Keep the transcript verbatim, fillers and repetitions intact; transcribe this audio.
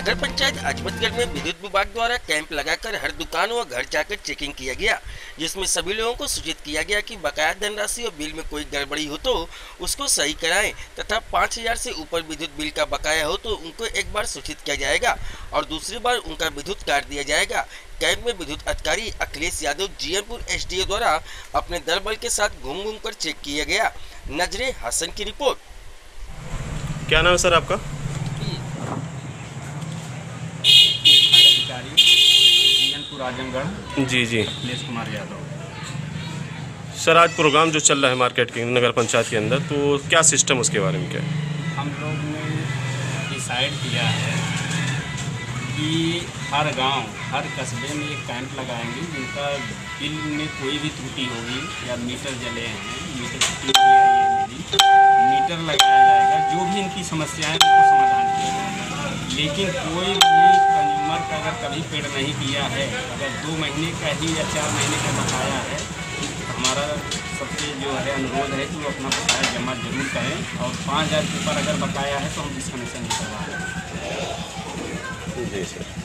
नगर पंचायत अजमतगढ़ में विद्युत विभाग द्वारा कैंप लगाकर हर दुकान व घर जाकर चेकिंग किया गया, जिसमें सभी लोगों को सूचित किया गया कि बकाया धनराशि और बिल में कोई गड़बड़ी हो तो उसको सही कराएं तथा पाँच हजार से ऊपर विद्युत बिल का बकाया हो तो उनको एक बार सूचित किया जाएगा और दूसरी बार उनका विद्युत काट दिया जाएगा। कैंप में विद्युत अधिकारी अखिलेश यादव जीएनपुर एसडीओ द्वारा अपने दल बल के साथ घूम घूम कर चेक किया गया। नजरे हसन की रिपोर्ट। क्या नाम है सर आपका? अधिकारी जीएनपुर आजमगढ़। जी जी अखिलेश कुमार यादव। सर आज प्रोग्राम जो चल रहा है मार्केट के नगर पंचायत के अंदर, तो क्या सिस्टम उसके बारे में क्या है? हम लोग ने डिसाइड किया है कि हर गांव, हर कस्बे में एक कैंप लगाएंगे जिनका बिल में कोई भी त्रुटि होगी या मीटर जले हैं, मीटर त्रुटि हुई है ये मेरी, मीटर लगाया जाएगा। जो भी इनकी समस्याएं उनको समाधान किया जाएगा। लेकिन कोई भी कंज्यूमर का अगर कभी पेड नहीं किया है, अगर दो महीने का ही या चार महीने का बकाया है, तो हमारा सबसे जो है अनुरोध है कि वो अपना बकाया जमा जरूर करें और पाँच हज़ार के ऊपर अगर बकाया है तो हम डिस्कनेक्शन नहीं करवा रहे हैं। जी सर।